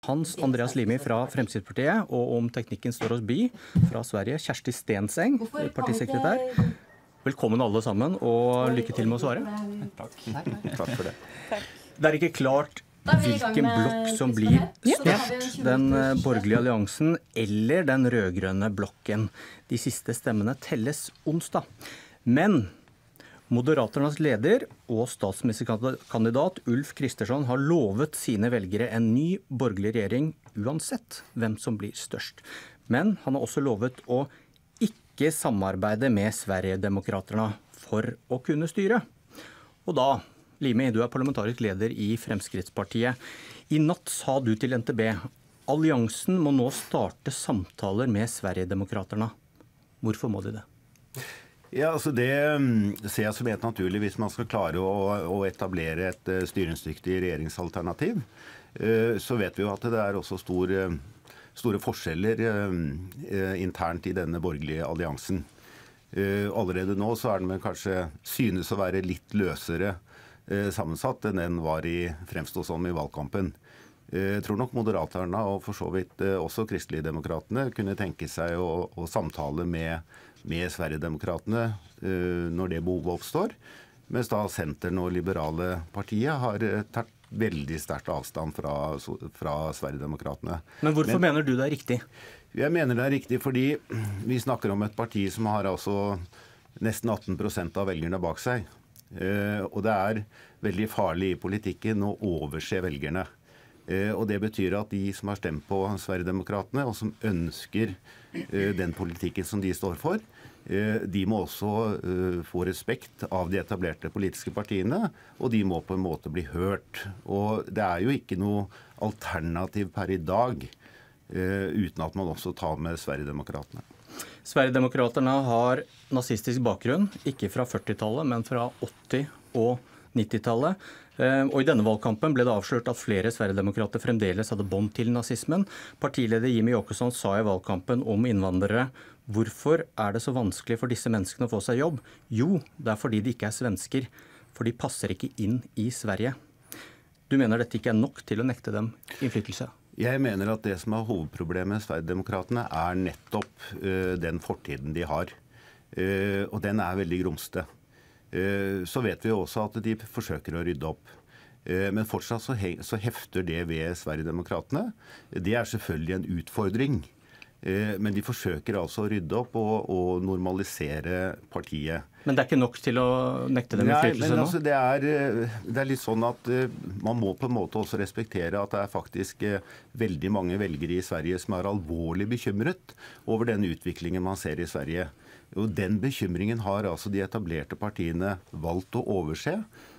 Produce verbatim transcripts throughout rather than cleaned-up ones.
Hans Andreas Limi fra Fremskrittspartiet, og om teknikken står oss bi fra Sverige, Kjersti Stenseng, partisekretær. Velkommen alle sammen, og lykke til med å svare. Takk. Takk for det. Det er ikke klart hvilken blokk som blir størst, den borgerlige alliansen eller den rødgrønne blokken. De siste stemmene telles onsdag. Men Moderaternas leder og statsministerkandidat Ulf Kristersson har lovet sine velgere en ny borgerlig regjering uansett hvem som blir størst. Men han har også lovet å ikke samarbeide med Sverigedemokraterna for å kunne styre. Og da, Limi, du er parlamentarisk leder i Fremskrittspartiet. I natt sa du til N T B, alliansen må nå starte samtaler med Sverigedemokraterna. Hvorfor må de det? Ja, altså Det ser jeg som helt naturlig hvis man skal klare å, å etablere et styringsdyktig regjeringsalternativ. Så vet vi jo at det er også stor, store forskjeller internt i denne borgerlige alliansen. Allerede nå så er den kanskje synes å være litt løsere sammensatt enn den var i fremstå som i valgkampen. Jeg tror nok Moderaterna og for så vidt også Kristeligdemokratene kunne tenke seg å, å samtale med, med Sverigedemokratene når det behovet oppstår, mens da Senteren og Liberale partiet har tatt veldig sterkt avstand fra, fra Sverigedemokratene. Men hvorfor Men, mener du det er riktig? Jeg mener det er riktig fordi vi snakker om et parti som har altså nesten atten prosent av velgerne bak seg. Uh, og det er veldig farlig i politikken å overse velgerne. Uh, og det betyr at de som har stemt på Sverigedemokratene, og som ønsker uh, den politikken som de står for, uh, de må også uh, få respekt av de etablerte politiske partiene, og de må på en måte bli hørt. Og det er jo ikke noe alternativ per i dag, uh, uten at man også tar med Sverigedemokratene. Sverigedemokraterna har nazistisk bakgrunn, ikke fra førtitallet, men fra åtti- og nittitallet. Og i denne valgkampen ble det avslørt at flere Sverigedemokrater fremdeles hadde bånd til nazismen. Partileder Jimmie Åkesson sa i valgkampen om innvandrere, hvorfor er det så vanskelig for disse menneskene å få seg jobb? Jo, det er fordi de ikke er svensker, for de passer ikke inn i Sverige. Du mener dette ikke er nok til å nekte dem innflytelse? Jeg mener at det som er hovedproblemet med Sverigedemokratene er nettopp uh, den fortiden de har. Uh, og den er veldig grumste. Uh, så vet vi også at de forsøker å rydde opp. Uh, men fortsatt så, he så hefter det ved Sverigedemokratene. Det er selvfølgelig en utfordring. Uh, men de forsøker altså å rydde opp og, og normalisere partiet. Men det er ikke nok til å nekte dem innflytelse nå? Altså det, er, det er litt sånn at uh, man må på en måte også respektere at det er faktisk uh, veldig mange velgere i Sverige som er alvorlig bekymret over den utviklingen man ser i Sverige. Og den bekymringen har altså de etablerte partiene valgt å overse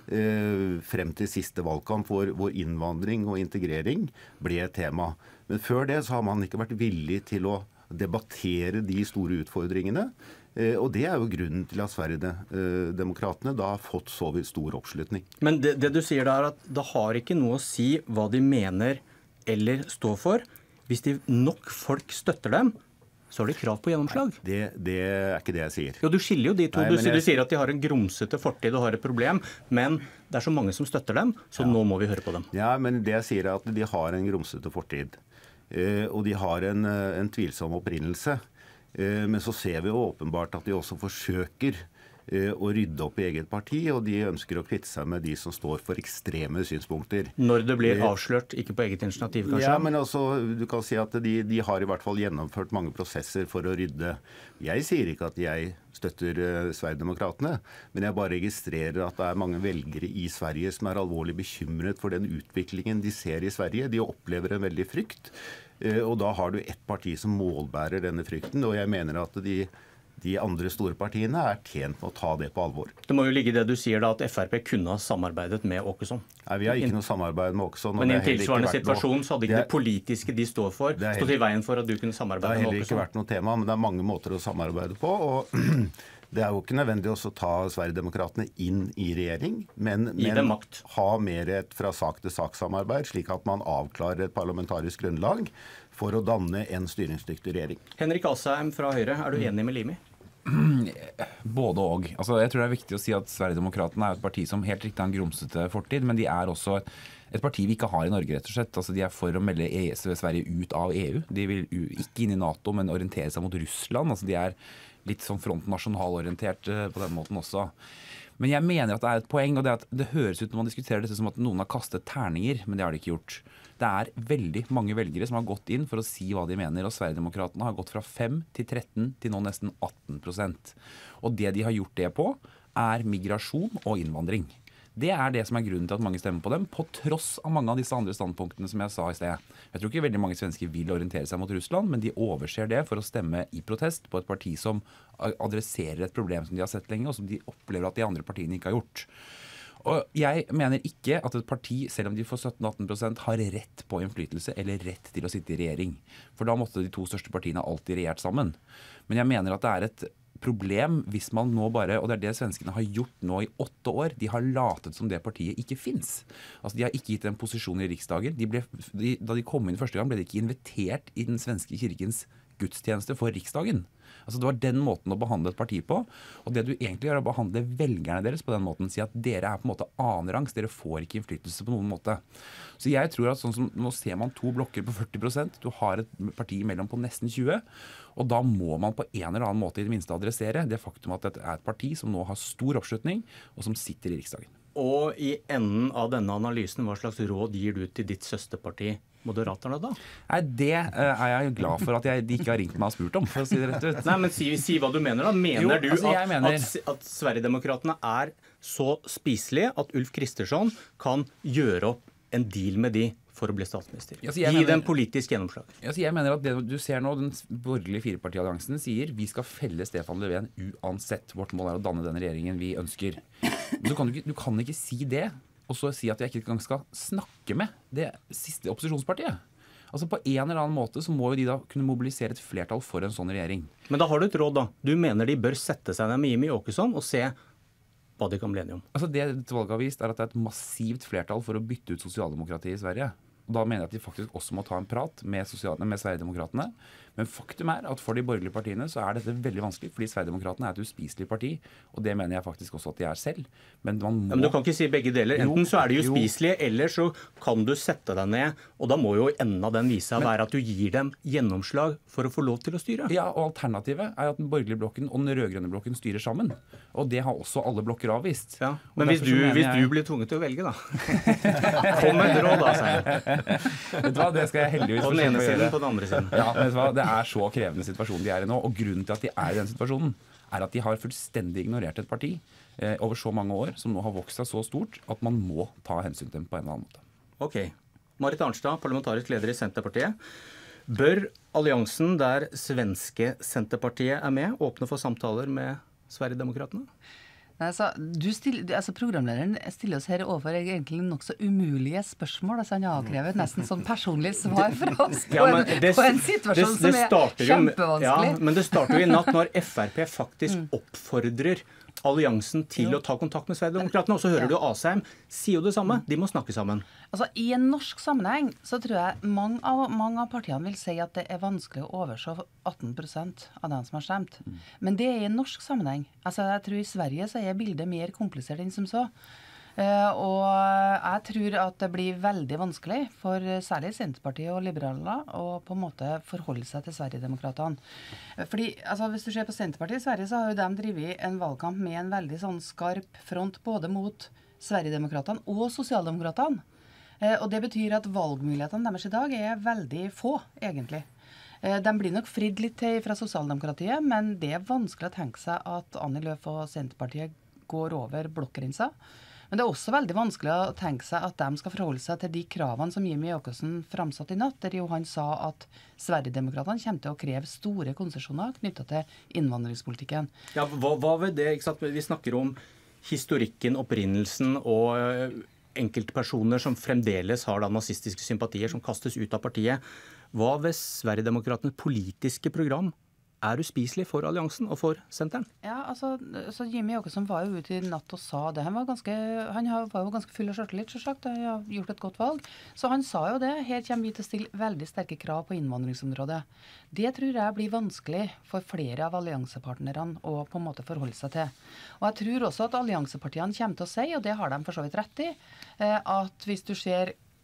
uh, frem til siste valgkamp hvor, hvor innvandring og integrering ble et tema. Men før det så har man ikke vært villig til å debattere de store utfordringene. Eh, og det er jo grunnen til at Sverigedemokratene da har fått så vidt stor oppslutning. Men det, det du sier da er at det har ikke noe å si hva de mener eller står for. Hvis de nok folk støtter dem, så har de krav på gjennomslag. Nei, det, det er ikke det jeg sier. Jo, du skiller jo de to. Nei, du, jeg... du sier at de har en grumsete fortid og har et problem, men det er så mange som støtter dem, så ja. Nå må vi høre på dem. Ja, men det jeg sier er at de har en grumsete fortid. Uh, og de har en, en tvilsom opprinnelse. Uh, men så ser vi jo åpenbart at de også forsøker uh, å rydde opp i eget parti, og de ønsker å kvitte seg med de som står for ekstreme synspunkter. Når det blir avslørt, ikke på eget initiativ, kanskje? Ja, men altså, du kan si at de, de har i hvert fall gjennomført mange prosesser for å rydde. Jeg sier ikke at jeg støtter uh, Sverigedemokratene, men jeg bare registrerer at det er mange velgere i Sverige som er alvorlig bekymret for den utviklingen de ser i Sverige. De opplever en veldig frykt, uh, og da har du ett parti som målbærer denne frykten, og jeg mener at de, de andre store partiene er tjent med å ta det på alvor. Det må jo ligge i det du sier da, at F R P kunne ha samarbeidet med Åkesson. Nei, vi har ikke noe samarbeid med Åkesson. Men i en tilsvarende situasjon så hadde ikke det, det politiske de står for, stått i veien for at du kunne samarbeide med Åkesson. Det har heller ikke vært noe tema, men det er mange måter å samarbeide på, og det er jo ikke nødvendig å ta Sverigedemokratene inn i regjering, men, men ha mer et fra sak til sak-samarbeid, slik at man avklarer et parlamentarisk grunnlag for å danne en styringsdyktig regjering. Henrik Asheim fra Høyre, er du enig med Limi? Både og. Altså, jeg tror det er viktig å si at Sverigedemokratene er et parti som helt riktig har en grumsete fortid, men de er også et parti vi ikke har i Norge, rett og slett. Altså, de er for å melde E S, Sverige ut av E U. De vil ikke inn i NATO, men orientere seg mot Russland. Altså, de er litt sånn frontnasjonalorientert på den måten også. Men jeg mener at det er et poeng, og det, er at det høres ut når man diskuterer dette som at noen har kastet terninger, men det har de ikke gjort. Det er veldig mange velgere som har gått inn for å si hva de mener, og Sverigedemokraterne har gått fra fem til tretten til nå nesten atten prosent. Og det de har gjort det på, er migrasjon og innvandring. Det er det som er grunnen til at mange stemmer på dem, på tross av mange av disse andre standpunktene som jeg sa i sted. Jeg tror ikke veldig mange svensker vil orientere seg mot Russland, men de overser det for å stemme i protest på et parti som adresserer et problem som de har sett lenge, og som de opplever at de andre partiene ikke har gjort. Og jeg mener ikke at et parti, selv om de får sytten til atten prosent, har rett på innflytelse eller rett til å sitte i regjering. For da måtte de to største partiene alltid regjert sammen. Men jeg mener at det er et problem hvis man nå bare, og det er det svenskene har gjort nå i åtte år, de har latet som det partiet ikke finnes. Altså de har ikke gitt en posisjon i Riksdagen. De ble, de, da de kom inn første gang ble de ikke invitert i den svenske kirkens gudstjeneste for Riksdagen. Altså det var den måten å behandle et parti på, og det du egentlig gjør er å behandle velgerne deres på den måten, si at dere er på en måte annenrangs, dere får ikke innflytelse på noen måte. Så jeg tror at sånn som, nå ser man to blokker på førti prosent, du har et parti mellom på nesten tjue, og da må man på en eller annen måte i det minste adressere det faktum at det er et parti som nå har stor oppslutning, og som sitter i Riksdagen. Og i enden av denne analysen, hva slags råd gir du til ditt søsterparti, Moderaterna, da? Nei, det uh, er jeg glad for at jeg, de ikke har ringt meg og spurt om, for å si det rett ut. Nei, men si, si hva du mener da. Mener jo, du altså, at, mener... at, at Sverigedemokraterne er så spiselige at Ulf Kristersson kan gjøre opp en deal med de for å bli statsminister? Ja, Gi mener, dem politisk gjennomslag. Ja, jeg mener at det du ser nå, den borgerlige firepartialliansen sier vi skal felle Stefan Löfven uansett. Vårt mål er å danne den regjeringen vi ønsker. Men du kan ikke, du kan ikke si det, og så si at jeg ikke engang skal snakke med det siste opposisjonspartiet. Altså på en eller annen måte så må jo de da kunne mobilisere et flertall for en sånn regjering. Men da har du et råd da. Du mener de bør sette seg ned med Jimmie Åkesson og se hva de kan bli enige om. Altså det et valg har vist er at det er et massivt flertall for å bytte ut sosialdemokratiet i Sverige. Og da mener jeg at de faktisk også må ta en prat med, med Sverigedemokratene. Men faktum er at for de borgerlige partiene så er dette veldig vanskelig, fordi Sverigedemokratene er et uspiselig parti, og det mener jeg faktisk også at de er selv. Men man må... Ja, men du kan ikke si begge deler. Enten så er de uspiselige, eller så kan du sette deg ned, og da må jo enden av den vise være at du gir dem gjennomslag for å få lov til å styre. Ja, og alternativet er at den borgerlige blokken og den rødgrønne blokken styrer sammen. Og det har også alle blokker avvist. Ja, men hvis du, hvis jeg... du blir tvunget til å velge, da. Kom med et råd, da, sier jeg. Vet du hva, det skal jeg heldigvis på den ene siden, på den andre siden. Ja, vet du hva, det er så krevende situasjon de er i nå, og grunnen til at de er i den situasjonen er at de har fullstendig ignorert et parti eh, over så mange år, som nå har vokst seg så stort at man må ta hensyn til dem på en eller annen måte. Ok. Marit Arnstad, parlamentarisk leder i Senterpartiet. Bør alliansen der svenske Senterpartiet er med, åpne for samtaler med Sverigedemokratene? Altså, du still, altså programlederen stiller oss her overfor egentlig nokså umulige spørsmål. Altså han har avkrevet nesten sånn personlig svar fra oss på, ja, en, det, på en situasjon det, det som er kjempevanskelig. Ja, men det starter jo i natt når F R P faktisk oppfordrer alliansen til jo. å ta kontakt med Sverigedemokratene. Og så hører ja. du Asheim sier jo det samme. De må snakke sammen. Altså, I en norsk sammenheng så tror jeg mange av, mange av partiene vil si at det er vanskelig å overse atten prosent av dem som har stemt. Mm. Men det er i en norsk sammenheng. Altså, jeg tror i Sverige så er bildet mer komplisert enn som så. Uh, og jeg tror at det blir veldig vanskelig for særlig Senterpartiet og Liberaler å på en måte forholde seg til Sverigedemokratene. Fordi, altså, hvis du ser på Senterpartiet i Sverige, så har jo de drevet en valgkamp med en veldig sånn skarp front både mot Sverigedemokratene og Sosialdemokratene. Uh, og det betyr at valgmulighetene deres i dag er veldig få, egentlig. Uh, de blir nok fridd litt til fra Sosialdemokratiet, men det er vanskelig å tenke seg at Annie Løf og Senterpartiet går over blokkgrensa. Men det er også veldig vanskelig å tenke seg at de skal forholde seg til de kravene som Jimmie Åkesson framsatte i natt, der jo han sa at Sverigedemokratene kommer til å kreve store konsesjoner knyttet til innvandringspolitikken. Ja, hva, hva ved det? Ikke sant? Vi snakker om historikken, opprinnelsen og enkeltpersoner som fremdeles har da nazistiske sympatier som kastes ut av partiet. Hva ved Sverigedemokratenes politiske program er uspiselig for alliansen og for senteren? Ja, altså, så Jimmie Åkesson var jo ute i natt og sa det. Han var, ganske, han var jo ganske full av selvtillit, selvsagt. Han har gjort et godt valg. Så han sa jo det. Her kommer vi til å stille veldig sterke krav på innvandringsområdet. Det tror jeg blir vanskelig for flere av alliansepartnerne å på en måte forholde seg til. Og jeg tror også at alliansepartiene kommer til å si, og det har de for så vidt rett i, at hvis du ser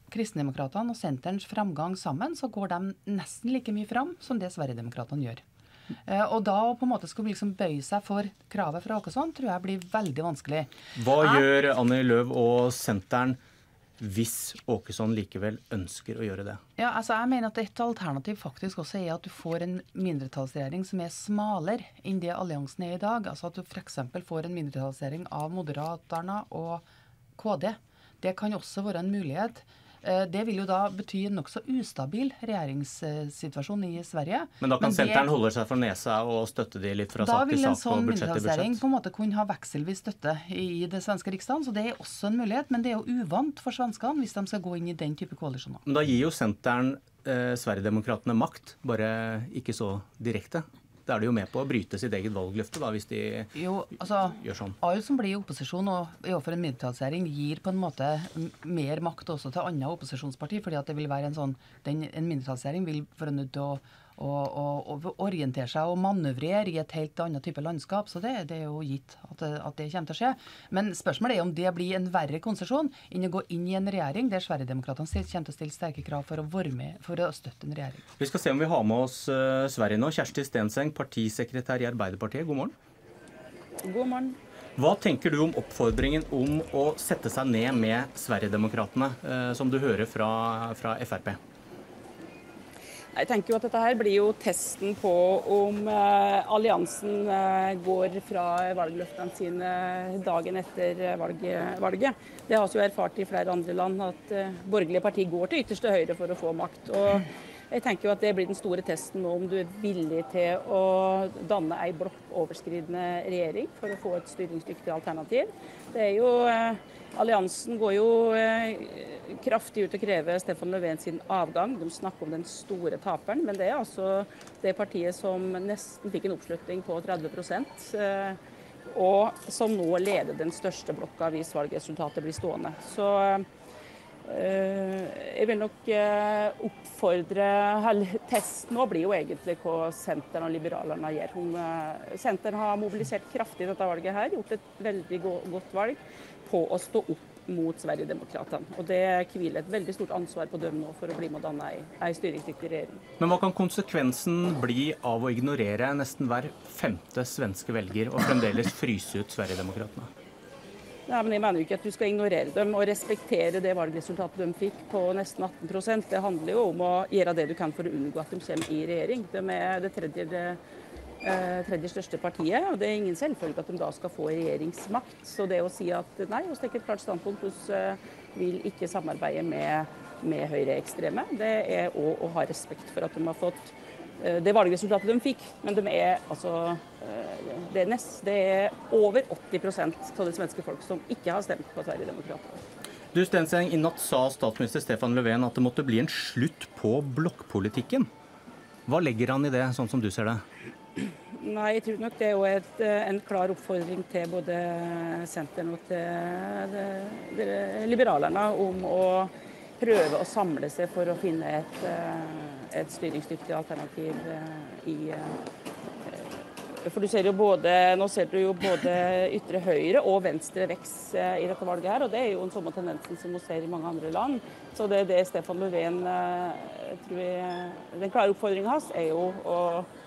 Kristendemokratene og Senterns framgang sammen, så går de nesten like mye fram som det Sverigedemokratene gjør. Eh, og da å på en måte skulle liksom bøye seg for kravet fra Åkesson, tror jeg blir veldig vanskelig. Hva jeg, gjør Annie Løv og Senteren hvis Åkesson likevel ønsker å gjøre det? Ja, altså jeg mener at et alternativ faktisk også er at du får en mindretallsregjering som er smalere enn det alliansen er i dag. Altså at du for eksempel får en mindretallsregjering av Moderaterna og K D. Det kan også være en mulighet. Det vil jo da bety en nokså ustabil regjeringssituasjon i Sverige. Men da kan Men det, Senteren holde seg for nesa og støtte de litt fra sak til sak og budsjett til budsjett? Da vil en sånn mindretallsregjering på en måte kunne ha vekselvis støtte i det svenske riksdagen, så det er også en mulighet. Men det er jo uvant for svenskene hvis de skal gå inn i den type koalisjoner. Men da gir jo Senteren eh, Sverigedemokratene makt, bare ikke så direkte. Da er de jo med på å bryte sitt eget valgløfte da, hvis de jo, altså, gjør sånn. Alle som blir i opposisjon og overfor en mindretallsregjering gir på en måte mer makt også til andre opposisjonsparti, fordi at det vil være en sånn, den, en mindretallsregjering vil være nødt til å, å, å, å orientere seg og manøvrere i et helt annet type landskap, så det, det er jo gitt at, at det kommer til å skje. Men spørsmålet er om det blir en verre konsesjon enn å gå inn i en regjering der Sverigedemokratene kommer til å stille sterke krav for å være med, for å støtte en regjering. Vi skal se om vi har med oss uh, Sverige nå. Kjersti Stenseng, partisekretær i Arbeiderpartiet. God morgen. God morgen. Hva tenker du om oppfordringen om å sette seg ned med Sverigedemokratene, uh, som du hører fra, fra F R P? Jeg tenker jo at dette her blir jo testen på om eh, alliansen eh, går fra valgløftene sine dagen etter valget, valget. Det har vi jo erfart i flere andre land, at eh, borgerlige partier går til ytterste høyre for å få makt. Og jeg tenker jo at det blir den store testen nå, om du er villig til å danne ei blokkoverskridende regjering for å få et styringsdyktig alternativ. Det er jo, eh, Alliansen går jo eh, kraftig ut og krever Stefan Löfven sin avgang. De snakker om den store taperen, men det er altså det partiet som nesten fikk en oppslutning på tretti prosent, eh, og som nå leder den største blokka hvis valgresultatet blir stående. Så jeg vil nok oppfordre, testen nå blir jo egentlig hva Senteren og liberalerne gjør. Senteren har mobilisert kraftig dette valget her, gjort et veldig godt valg på å stå opp mot Sverigedemokratene. Og det hviler et veldig stort ansvar på dem nå for å bli med å danne ei styringsdyktig regjering. Men hva kan konsekvensen bli av å ignorere nesten hver femte svenske velger og fremdeles fryse ut Sverigedemokratene? Ja, men jeg mener jo ikke at du skal ignorere dem og respektere det valgresultatet de fikk på nesten atten prosent. Det handler jo om å gjøre det du kan for å unngå at de kommer i regjering. De er det tredje, det, eh, tredje største partiet, og det er ingen selvfølge at de da skal få regjeringsmakt. Så det å si at nei, vi stikker et klart standpunkt, vi eh, vil ikke samarbeide med, med høyreekstreme, det er òg å ha respekt for at de har fått det valgresultatet de fikk, men de er, altså, det, er nest, det er over åtti prosent av det svenske folk som ikke har stemt på Sverigedemokraterna. Du Stenseng, i natt sa statsminister Stefan Löfven at det måtte bli en slutt på blokkpolitikken. Hva legger han i det, sånn som du ser det? Nei, jeg tror nok det er jo et, en klar oppfordring til både Senteren og til det, det, liberalerne om å prøve å samle seg for å finne et, et styringsdyktig alternativ i For du ser jo både, nå ser du jo både ytre høyre og venstre vekst i dette valget her, og det er jo en samme tendensen som vi ser i mange andre land. Så det er det Stefan Löfven tror jeg, den klare oppfordringen hans er jo å,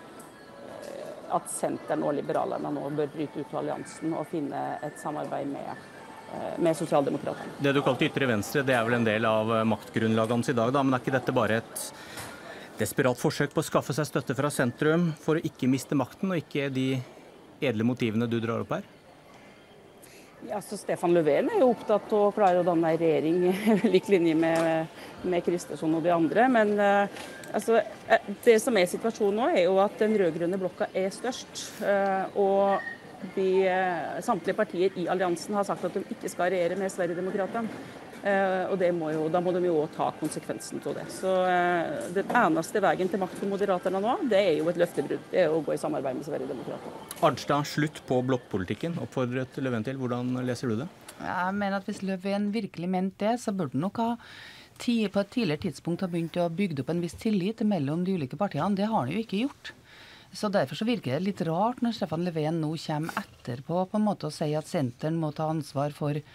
at Senteren og liberalerne nå bør bryte ut av alliansen og finne et samarbeid med med sosialdemokraterne. Det du kalte ytre venstre, det er vel en del av maktgrunnlaget hans i dag, da, men er ikke dette bare et desperat forsøk på å skaffe seg støtte fra sentrum for å ikke miste makten, og ikke de edle motivene du drar opp her? Ja, så Stefan Löfven er jo opptatt av å klare å danne en regjering lik linje med, med Kristersson og de andre, men uh, altså, det som er situasjonen nå er jo at den rød-grønne blokka er størst, uh, og De, samtlige partier i alliansen har sagt at de ikke skal regjere med Sverigedemokraterne. Eh, og det må jo, da må de jo ta konsekvensen av det. Så eh, den eneste veien til makt for Moderaterna nå, det er jo et løftebrudd. Det er å gå i samarbeid med Sverigedemokraterne. Arnstad, slutt på blokkpolitikken, oppfordret Löfven til. Hvordan leser du det? Jeg mener at hvis Löfven virkelig mente det, så burde han nok ha på et tidligere tidspunkt ha begynt å bygge opp en viss tillit mellom de ulike partiene. Det har han jo ikke gjort. Så Derfor så virker det litt rart når Stefan Löfven nå kommer etterpå på en måte og sier at Senteren må ta ansvar for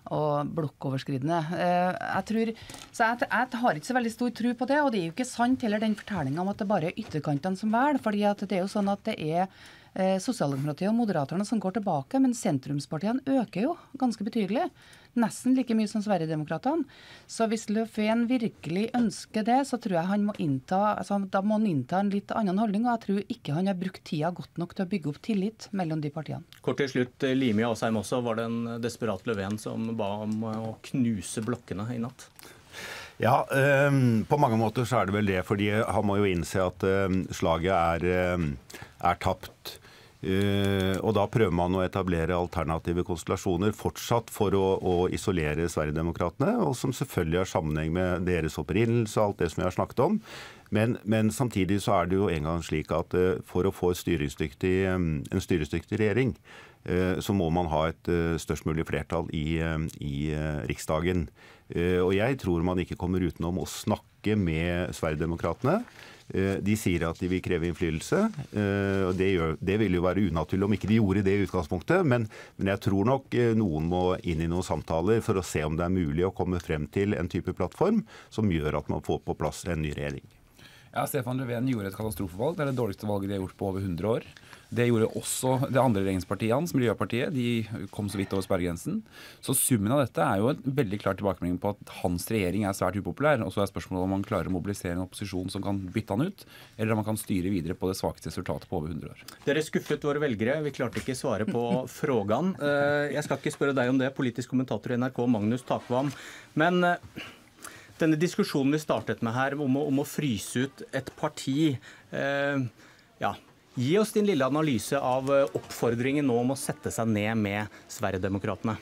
og blokkoverskridende. Jeg tror, så jeg, jeg har ikke så veldig stor tro på det, og det er jo ikke sant heller den fortellingen om at det bare er ytterkantene som velger, fordi at det er jo sånn at det er eh, sosialdemokratiet og moderaterne som går tilbake, men sentrumspartiene øker jo ganske betydelig. Nesten like mye som Sverigedemokratene. Så hvis Le Pen virkelig ønsker det, så tror jeg han må innta, altså, da må han innta en litt annen holdning, og jeg tror ikke han har brukt tida godt nok til å bygge opp tillit mellom de partiene. Kort til slutt, Limi Asheim også, var det en desperat Löfven som ba om å knuse blokkene i natt? Ja, um, på mange måter så er det vel det, fordi han må jo innse at um, slaget er, um, er tapt. Uh, og da prøver man å etablere alternative konstellasjoner fortsatt for å, å isolere Sverigedemokratene, og som selvfølgelig har sammenheng med deres opprinnelse og alt det som vi har snakket om. Men, men samtidig så er det jo en gang slik at uh, for å få et styringsdyktig, um, en styringsdyktig regjering, uh, så må man ha et uh, størst mulig flertall i, uh, i uh, Riksdagen. Uh, og jeg tror man ikke kommer utenom å snakke med Sverigedemokratene. De sier at de vil kreve innflytelse, og det, gjør, det vil jo være unaturlig om ikke de gjorde det i utgangspunktet, men, men jeg tror nok noen må inn i noen samtaler for å se om det er mulig å komme frem til en type plattform som gjør at man får på plass en ny regjering. Ja, Stefan Löfven gjorde et katastrofevalg. Det er det dårligste valget de har gjort på over hundre år. Det gjorde også det andre regjeringspartiet hans, Miljøpartiet. De kom så vidt over sperregrensen. Så summen av dette er jo en veldig klar tilbakemelding på at hans regjering er svært upopulær. Og så er spørsmålet om man klarer å mobilisere en opposisjon som kan bytte han ut, eller om man kan styre videre på det svakeste resultatet på over hundre år. Dere skuffet våre velgere. Vi klarte ikke svare på frågan. Jeg skal ikke spørre deg om det, politisk kommentator i N R K, Magnus Takvam. Men denne diskusjonen vi startet med her om å, om å fryse ut et parti, eh, ja, gi oss din lille analyse av oppfordringen nå om å sette seg ned med Sverigedemokratene.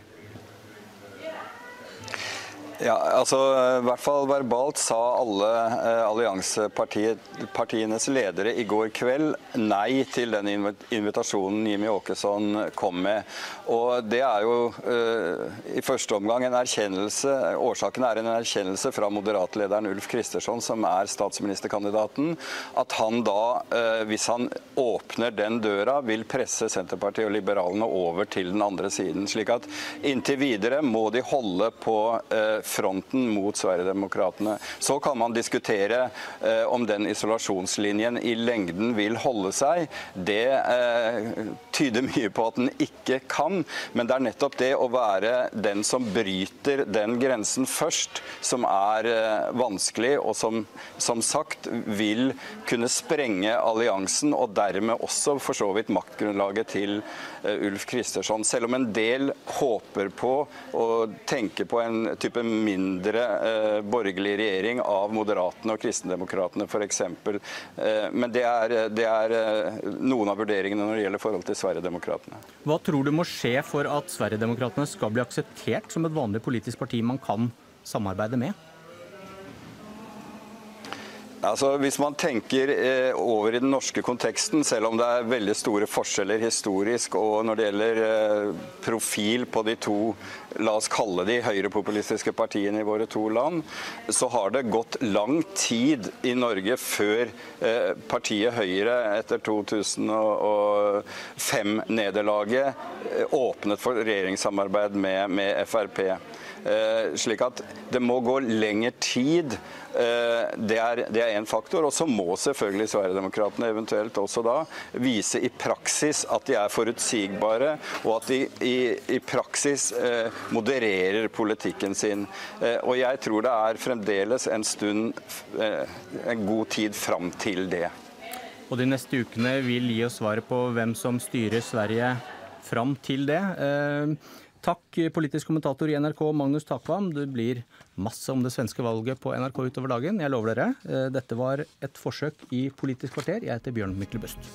Ja, altså i hvert fall verbalt sa alle eh, alliansepartienes ledere i går kveld nei til den invitasjonen Jimmy Åkesson kom med. Og det er jo eh, i første omgang en erkjennelse, årsaken er en erkjennelse fra moderatlederen Ulf Kristersson, som er statsministerkandidaten, at han da, eh, hvis han åpner den døra, vil presse Senterpartiet og liberalene over til den andre siden. Slik at inntil videre må de holde på eh, fronten mot Sverigedemokratene. Så kan man diskutere eh, om den isolasjonslinjen i lengden vil holde seg. Det eh, tyder mye på at den ikke kan, men det er nettopp det å være den som bryter den grensen først, som er eh, vanskelig, og som, som sagt vil kunne sprenge alliansen, og dermed også for så vidt maktgrunnlaget til eh, Ulf Kristersson. Selv om en del håper på og tenker på en type mindre eh, borgerlig regjering av moderatene og kristendemokratene for eksempel. Eh, men det er, det er eh, noen av vurderingene når det gjelder forhold til Sverigedemokratene. Hva tror du må skje for at Sverigedemokratene skal bli akseptert som et vanlig politisk parti man kan samarbeide med? Altså, hvis man tenker eh, over i den norske konteksten, selv om det er veldig store forskjeller historisk og når det gjelder eh, profil på de to, la oss kalle de høyrepopulistiske partiene i våre to land, så har det gått lang tid i Norge før eh, partiet Høyre etter to tusen og fem-nederlaget eh, åpnet for regjeringssamarbeid med, med F R P. Eh, slik at det må gå lengre tid. Eh, det er, det er en faktor, og så må selvfølgelig Sverigedemokratene eventuelt også da vise i praksis at de er forutsigbare, og at de i, i praksis eh, modererer politikken sin. Eh, og jeg tror det er fremdeles en stund, eh, en god tid fram til det. Og de neste ukene vil gi oss svaret på hvem som styrer Sverige fram til det. Eh, Takk, politisk kommentator i N R K, Magnus Takvam. Det blir masse om det svenske valget på N R K utover dagen. Jeg lover dere. Dette var et forsøk i Politisk kvarter. Jeg heter Bjørn Myklebust.